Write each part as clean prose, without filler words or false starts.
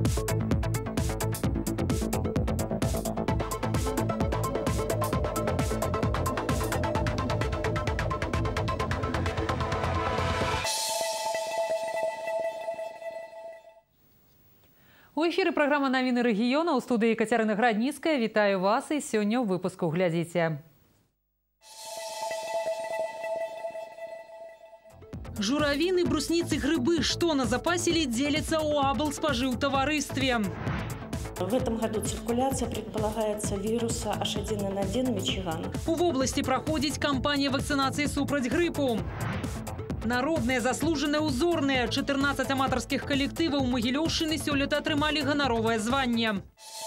У эфіры праграма «Навіны рэгіёна», у студыі Кацярына Градніцкая. Вітаю вас і сёння ў выпуску глядзіце. Журавіны, брусніцы, грибы. Что назапасили, делится у облспоживтоваристве. В этом году циркуляция предполагается вируса H1N1 Мичиган. В области проходит кампания вакцинации супраць гриппу. Народные, заслуженные, узорные. 14 аматорских коллективов Могилёўшчыны сёлета атрымалі ганаровае званне.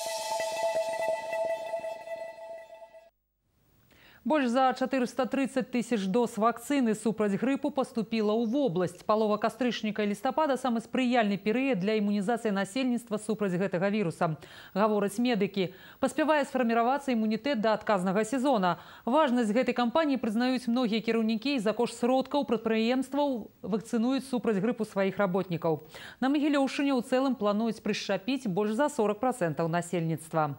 Больш за 430 тысяч доз вакцины супраць гриппу поступила ў вобласць. Палова кастрычніка і лістапада – самы спрыяльны перыяд для імунізацыі насельніцтва супраць гэтага віруса. Гавораць медыкі. Паспявае сфарміравацца імунітэт да адказнага сезона. Важнасць гэтай кампаніі прызнаюць многія кіраўнікі і за кошт сродкаў прадпрыемстваў вакцынуюць супраць гриппу сваіх работнікаў. На Могилёўшчыне ў цэлым плануюць прышчапіць больш за 40% насельніцтва.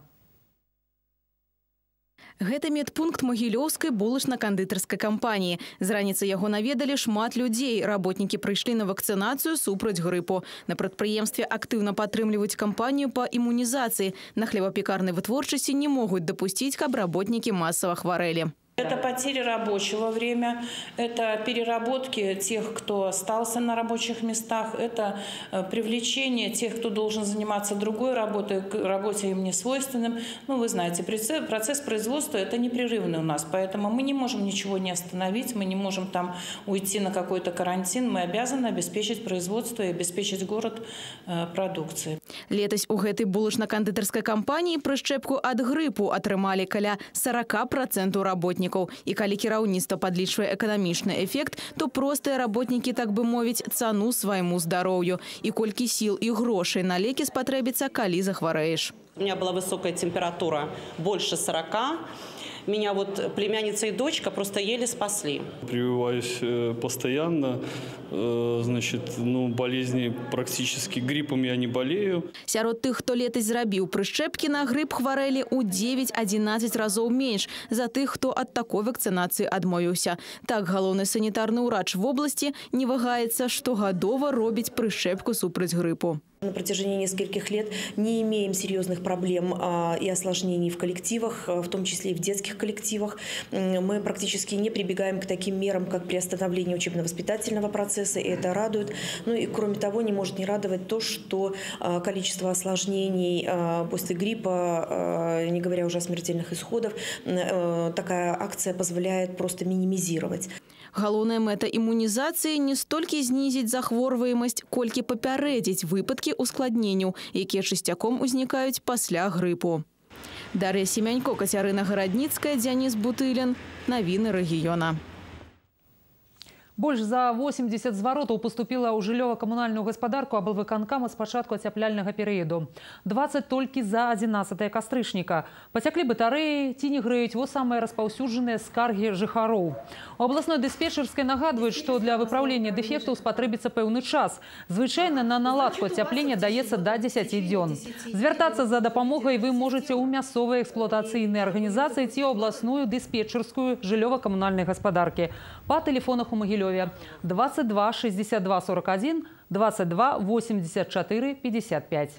Гэта медпункт Могилёўскай булачна-кандытарскай кампаніі. З раніцы яго наведалі шмат людзей. Работнікі прыйшлі на вакцынацыю супраць грыпу. На прадпрыемстве актыўна падтрымліваюць кампанію па імунізацыі. На хлебапекарнай вытворчасці не могуць дапусціць, каб работнікі масава хварэлі. Это потери рабочего времени, это переработки тех, кто остался на рабочих местах, это привлечение тех, кто должен заниматься другой работой, к работе им не свойственным. Ну, вы знаете, процесс производства – это непрерывный у нас, поэтому мы не можем ничего не остановить, мы не можем там уйти на какой-то карантин, мы обязаны обеспечить производство и обеспечить город продукцией. Летась у гэтай булачна-кандытарскай кампаніі прышчэпку ад грыпу атрымалі каля 40% работнікаў. І калі кіраўніцтва падлічвае эканамічны эфект, то простыя работнікі, так бы мовіць, цану свайму здароўю. І колькі сіл і грошай на лекі спатрэбіцца, калі захварэеш. У меня была высокая температура, больше 40. Меня вот племянница и дочка просто еле спасли. Прививаюсь постоянно, значит, болезни практически, гриппом я не болею. Сярод тых, хто летась зрабіў прышчэпкі на грып, хварэлі ў 9-11 разоў менш за тых, хто ад такой вакцынацыі адмовіўся. Так галоўны санітарны ўрач вобласці не вагаецца, штогадова робіць прышчэпку супраць грыпу. На протяжении нескольких лет не имеем серьезных проблем и осложнений в коллективах, в том числе и в детских коллективах. Мы практически не прибегаем к таким мерам, как приостановление учебно-воспитательного процесса, и это радует. Ну и кроме того, не может не радовать то, что количество осложнений после гриппа, не говоря уже о смертельных исходах, такая акция позволяет просто минимизировать. Галоўная мэта імунізацыі не столькі знізіць захворваемасць, колькі папярэдзіць выпадкі ускладненняў, якія часцяком узнікаюць пасля грыпу. Дар'я Семянько, Кацярына Градніцкая, Дзяніс Бутылін. Навіны рэгіёна. Больш за 80 зваротаў поступила ў жыллёва-камунальную гаспадарку аблвыканкама з пачатку ацяпляльнага перыяду. 20 толькі за 11 кастрычніка. Пацяклі батарэі ці не грэюць – во самыя распаўсюджаныя скаргі жыхароў. У абласной дыспетчарскай нагадваюць, што для выпраўлення дэфектаў спатрэбіцца пэўны час. Звычайна на наладку ацяплення даецца да 10 дзён. Звяртацца за дапамогай вы можаце ў мясцовыя эксплуатацыйныя арганізацыі ці ў абласную дыспетчарскую жыллёва-камунальнай гаспадаркі па тэлефонах у Могилёве 22 62 41 22 84 55.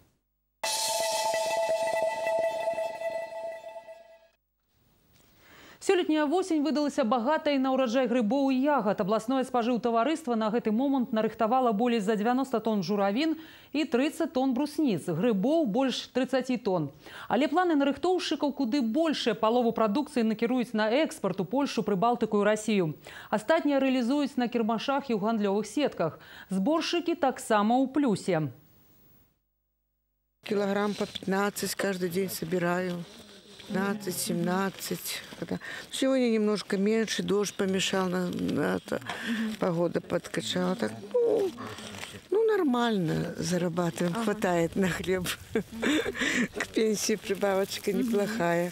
Сёлетняя восень выдалася багатай на ўраджай грыбоў і ягад. Абласное спажыўтаварыства на гэты момант нарыхтавала болей за 90 тонн журавін і 30 тонн брусніц. Грыбоў больш 30 тонн. Але планы нарыхтоўшчыкаў куды большая. Палову прадукцыі накіруюць на экспарт у Польшу, Прыбалтыку і Расію. Астатнія рэалізуюць на кірмашах і ў гандлёвых сетках. Зборшчыкі таксама ў плюсе. Килограмм по 15 каждый день собираю. 15-17. Сегодня немножко меньше, дождь помешал, погода подкачала. Так, нормально зарабатываем, хватает на хлеб. К пенсии прибавочка неплохая.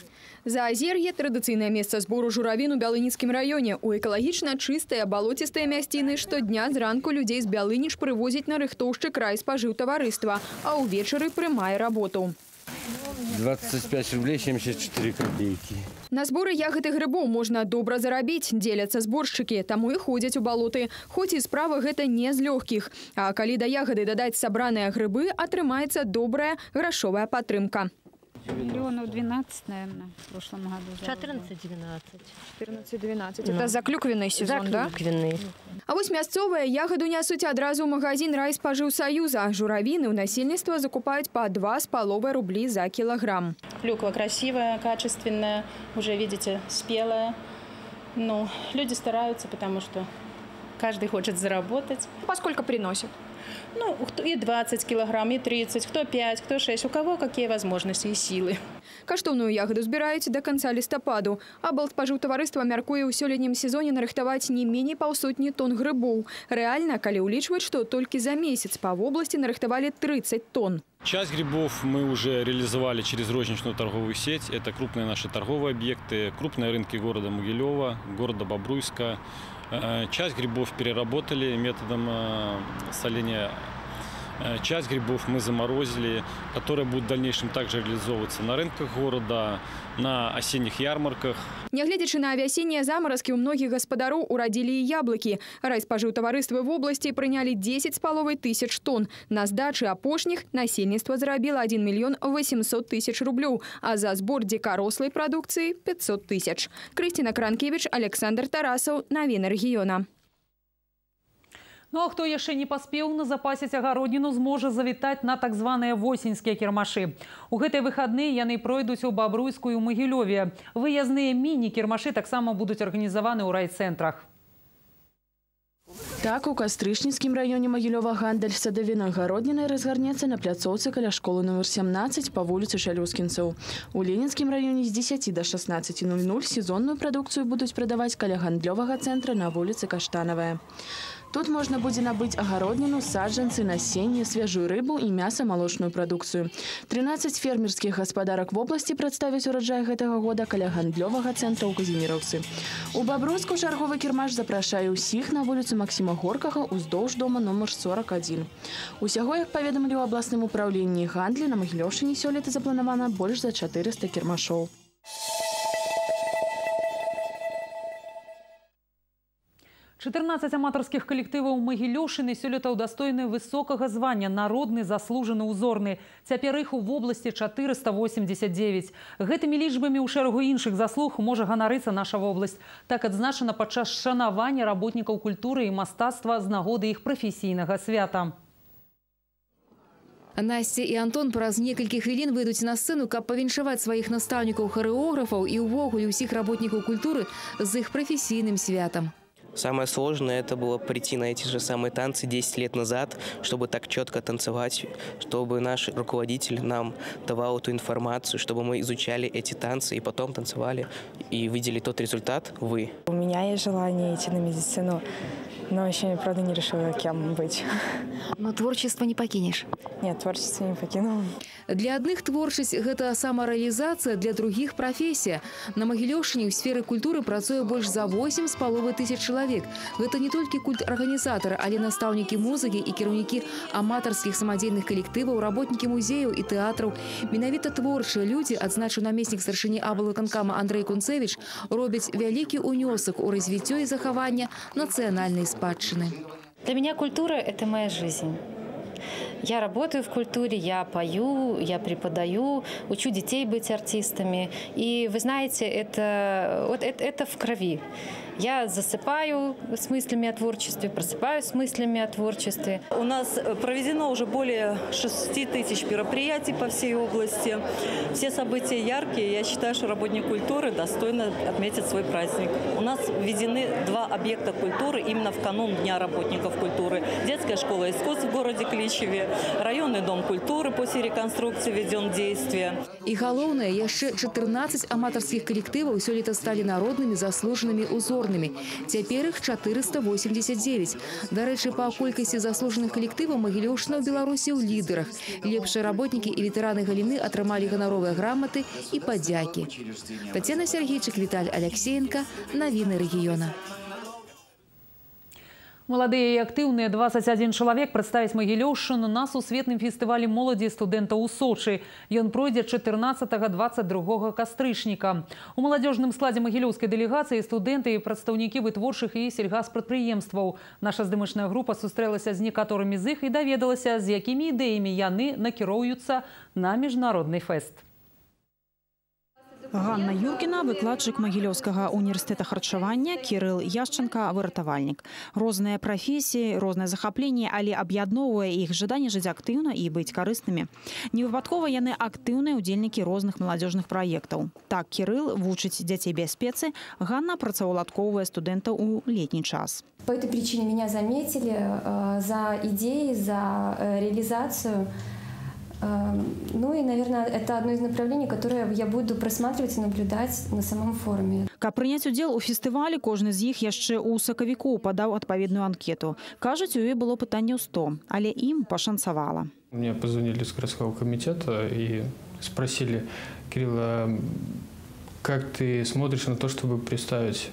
Заазер'е – традыцыйнае месца збору журавін у Бялыніцкім раёне. У экалагічна чыстыя балоцістыя мясціны штодня зранку людзей з Бялыніч прывозіць на рыхтоўшчы край спажыўтаварыства, а ўвечары прымае работу. 25 рублей 74 копейки. На зборы ягод і грыбоў можна добра зарабіць, дзеляцца зборшчыкі, таму і ходзяць у балоты. Хоць і справа гэта не з лёгкіх. А калі да ягады дадаць сабраныя грыбы, атрымаецца добрая грашовая падтрымка. Миллионов 12, наверное, в прошлом году. 14-12. 14-12. Это за клюквенный сезон, да? За клюквенный. А вось мясцовыя ягоду нясуць адразу ў магазин Райспажыўсаюза. Журавіны ў насельніцтва закупаюць по 2,5 рублі за килограмм. Клюква красивая, качественная, уже видите, спелая. Ну, люди стараются, потому что каждый хочет заработать. Поскольку приносят? Ну, и 20 килограмм, и 30, кто 5, кто 6, у кого какие возможности и силы. Каштоўную ягоду збіраюць до конца лістападу. Аблспажыўтаварыства мяркуе ў сёлетнім сезоне нарыхтаваць не меней 150 тонн грыбоў. Рэальна, калі ўлічваць, што толькі за месяц па вобласці нарыхтавалі 30 тонн. Часть грибов мы уже реализовали через розничную торговую сеть. Это крупные наши торговые объекты, крупные рынки города Могилева, города Бобруйска. Часть грибов переработали методом соления. Часть грибов мы заморозили, которые будут в дальнейшем также реализовываться на рынках города, на осенних ярмарках. Нягледзячы на авіасеннія замаразкі, у многіх гаспадароў урадзілі і яблыкі. Райспажыўтаварыствы в области прынялі 10,5 тысяч тонн. На здачы апошніх насельніцтва зарабіла 1 800 000 рублёў, а за збор дзікарослай прадукцыі 500 000. Крысціна Кранкевіч, Александр Тарасаў, навіны рэгіёна. Ну а хто яшчэ не паспеў назапасіць агародніну, зможа завітаць на так званыя восеньскія кірмашы. У гэтыя выхадныя яны пройдуць у Бобруйску і ў Могилёве. Выязныя міні-кірмашы таксама будуць арганізаваны ў райцэнтрах. Так, у Кастрычніцкім раёне Могилёва гандаль садавіной гароднінай разгарнецца на пляцоўцы каля школы номер 17 па вуліцы Шалёскінцаў. У Ленінскім раёне з 10 до 16:00 сезонную прадукцыю будуць прадаваць каля гандлёвага цэнтра на вуліцы Каштанавая. Тут можна будзе набыць агародніну, саджанцы, насенне, свежую рыбу і мяса-малочную прадукцыю. 13 фермерскіх гаспадарак в области прадставяць ураджай гэтага года каля гандлёвага цэнтра ў Казіміраўцы. У Бобруйску чарговы кірмаш запрашае ўсіх на вуліцу Максіма Горкага уздоўж дома номер 41. Усяго, як паведамілі ў абласным управленні гандлі, на Магілёўшчыне сёлета запланавана больш за 400 кірмашоў. 14 аматарскіх калектываў Магілёўшчыны сёлета ўдастойны высокага звання народны заслужаны ўзорны. Цяпер іх у вобласці 489. Гэтымі лічбамі ў шэрагу іншых заслуг можа ганарыцца наша вобласць. Так адзначана падчас шанавання работнікаў культуры і мастацтва з нагоды іх прафесійнага свята. Настя і Антон праз некалькі хвілін выйдуць на сцэну, каб павіншаваць сваіх настаўнікаў харэографаў і ўвогуле ўсіх работнікаў культуры з іх прафесійным святам. Самое сложное это было прийти на эти же самые танцы 10 лет назад, чтобы так четко танцевать, чтобы наш руководитель нам давал эту информацию, чтобы мы изучали эти танцы и потом танцевали и видели тот результат вы. У меня есть желание идти на медицину, но еще, правда, не решила, кем быть. Но творчество не покинешь? Нет, творчество не покинула. Для адных творчасць – гэта самарэалізацыя, для других – прафесія. На Магілёўшчыне ў сферы культуры працуе больш за 8,5 тысяч чалавек. Гэта не толькі культ-арганізатары, але настаўнікі музыкі і кіраўнікі аматарскіх самадзейных калектываў, работнікі музеяў і тэатраў. Менавіта творчыя людзі, адзначыў намеснік старшыні аблвыканкама Андрэй Кунцевіч, робяць вялікі ўнёсак у развіццё і захаванне нацыянальнай спадчыны. Для меня культура – это моя жизнь. Я работаю в культуре, я пою, я преподаю, учу детей быть артистами. И вы знаете, это в крови. Я засыпаю с мыслями о творчестве, просыпаюсь с мыслями о творчестве. У нас проведено уже более 6 тысяч мероприятий по всей области. Все события яркие. Я считаю, что работник культуры достойно отметить свой праздник. У нас введены 2 объекта культуры именно в канун Дня работников культуры. Детская школа искусств в городе Клин Бердичеве. Районный дом культуры после реконструкции введен в действие. И главное, еще 14 аматорских коллективов сёлета стали народными, заслуженными, узорными. Теперь их 489. До речи, по колькости заслуженных коллективов Могилевщина в Беларуси в лидерах. Лепшие работники и ветераны галины отрымали гоноровые грамоты и подяки. Татьяна Сергейчик, Виталий Алексеенко. Новины региона. Молодые и активные 21 человек представить Могилевщину на сусветным фестивале молоді студента у Сочи. Ён пройдзе 14-22 кастрычніка. У маладзёжным складзе магілёўскай дэлегацыі студэнты і прадстаўнікі вытворчых і сельгаспрадпрыемстваў. Наша здымачная група сустрэлася з некаторымі з іх і даведалася, з якімі ідэямі яны накіроўваюцца на міжнародны фэст. Ганна Юркіна, выкладчык Магілёўскага універсітэта харчавання, Кірыл Яшченка, выратавальнік. Розныя прафесіі, розныя захапленні, але аб'ядноўвае іх жаданне жыць актыўна і быць карыснымі. Невыпадкова яны актыўныя удзельнікі розных маладзёжных праектаў. Так Кірыл вучыць дзяцей бяспецы, Ганна працаўладкоўвае студэнтаў у летні час. По этой причине меня заметили за идеи, за реализацию. Ну и, наверное, это одно из направлений, которое я буду просматривать и наблюдать на самом форуме. Каб прыняць удзел у фестывалі, кожны з іх яшчэ ў сакавіку падаў адпаведную анкету. Кажуць, у ёй было пытанняў 100, але ім пашанцавала. Мне позвонили с городского комитета и спросили: Кирилл, как ты смотришь на то, чтобы представить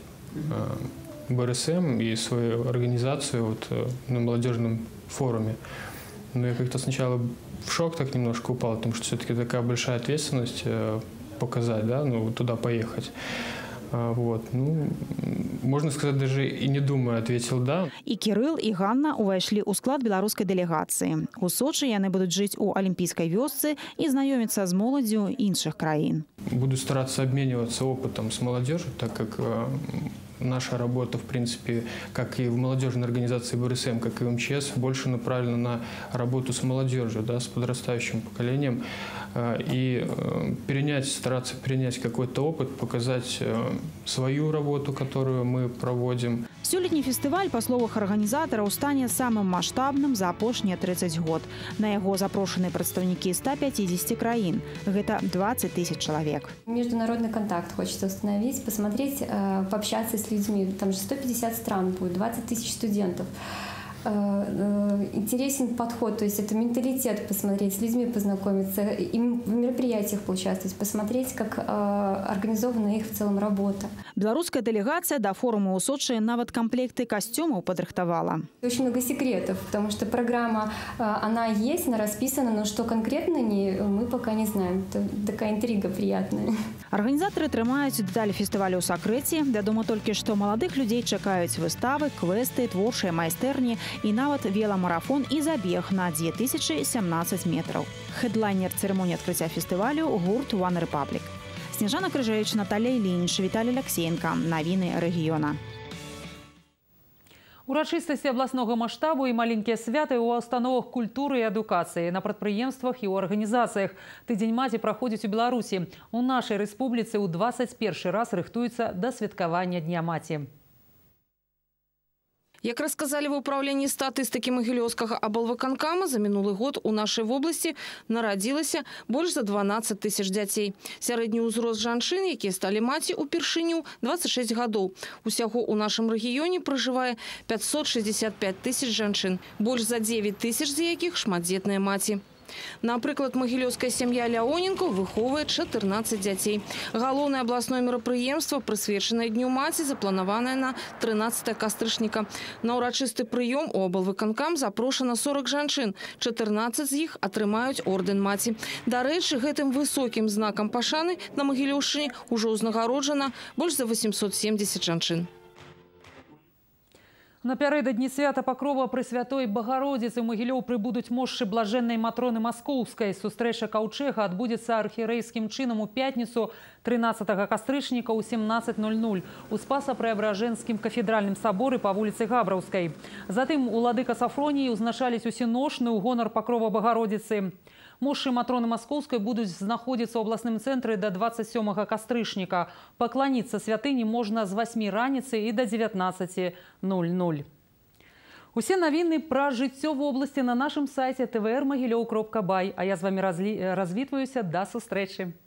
БРСМ и свою организацию вот на молодежном форуме? Ну, я как-то сначала в шок так немножко упал, потому что все-таки такая большая ответственность показать, да, ну, туда поехать. Вот. Ну, можно сказать, даже и не думая, ответил «да». И Кирилл, и Ганна увайшлі ў склад беларускай дэлегацыі. У Сочи яны будуць жыць у Олимпийской вёсцы и знакомиться с моладзю іншых краін. Буду стараться обмениваться опытом с молодежью, так как наша работа, в принципе, как и в молодежной организации БРСМ, как и в МЧС, больше направлена на работу с молодежью, да, с подрастающим поколением. И стараться перенять какой-то опыт, показать свою работу, которую мы проводим. Сёлетні фестываль, па словах арганізатараў, стане самым маштабным за апошнія 30 год. На яго запрошаны прадстаўнікі 150 краін. Гэта 20 тысяч человек. Международный контакт хочется установить, посмотреть, пообщаться с людьми. Там же 150 стран будет, 20 тысяч студентов. Интересен подход, то есть это менталитет посмотреть, с людьми познакомиться, им в мероприятиях поучаствовать, посмотреть, как организована их в целом работа. Белорусская делегация до форума у Сочи нават комплекты костюмов подрыхтовала. Очень много секретов, потому что программа, она есть, она расписана, но что конкретно мы пока не знаем. Это такая интрига приятная. Организаторы трымаюць дэталі фестывалю ў сакрэце. Вядома толькі, што маладых людзей чакаюць выставы, квесты, творчыя майстэрні і нават веламарафон і забег на 2017 метров. Хедлайнер цырымоніі адкрыцця фестывалю гурт One Republic. Снежана Крыжевич, Наталья Ильинич, Виталий Алексеенко. Новины региона. Урачыстасці абласнога маштабу і маленькія святы ў установах культуры і адукацыі, на прадпрыемствах і ў арганізацыях. Тыдзень маці праходзіць у Беларусі. У нашай рэспубліцы ў 21 раз рыхтуецца да святкавання Дня маці. Як рассказали в управлении статистики Могилевского облвыканкама, за минулый год у нашей области народилось больше за 12 тысяч детей. Сярэдні ўзрост жанчын, якія стали маці упершыню, 26 годов. Усяго у нашем регионе проживает 565 тысяч жанчын, больше за 9 тысяч з якіх шматдзетныя маці. Напрыклад, магілёўская сям'я Ляоненко выхоўвае 14 дзяцей. Галоўнае абласное мерапрыемства, прысвечанае Дню маці, запланаванае на 13 кастрычніка. На ўрачысты прыём у облвыканкам запрошана 40 жанчын. 14 з іх атрымаюць ордэн маці. Дарэчы, гэтым высокім знакам пашаны на Магілёўшчыне ўжо ўзнагароджана больш за 870 жанчын. Напярэдадні свята Пакрова Пресвятой Богородицы ў Магілёў прыбудуць мошчы блажэннай Матроны Маскоўскай. Сустрэча каўчэга адбудзецца архірэйскім чынам у пятніцу 13 кастрычніка ў 17:00 у Спаса-Преображэнскім кафедральным саборы па вуліцы Габраўскай. Затым уладыка Сафроніі ўзначаліць усеношны ў гонар Пакрова Богородицы. Мошчы Матроны Маскоўскай будуць знаходзіцца ў абласным цэнтры да 27 кастрычніка. Пакланіцца святыні можна з 8 раніцы і да 19:00. Усе навіны пра жыццё вобласці на нашым сайце tvr.mogilев.by. А я з вами развітваюся. Да сустрэчы.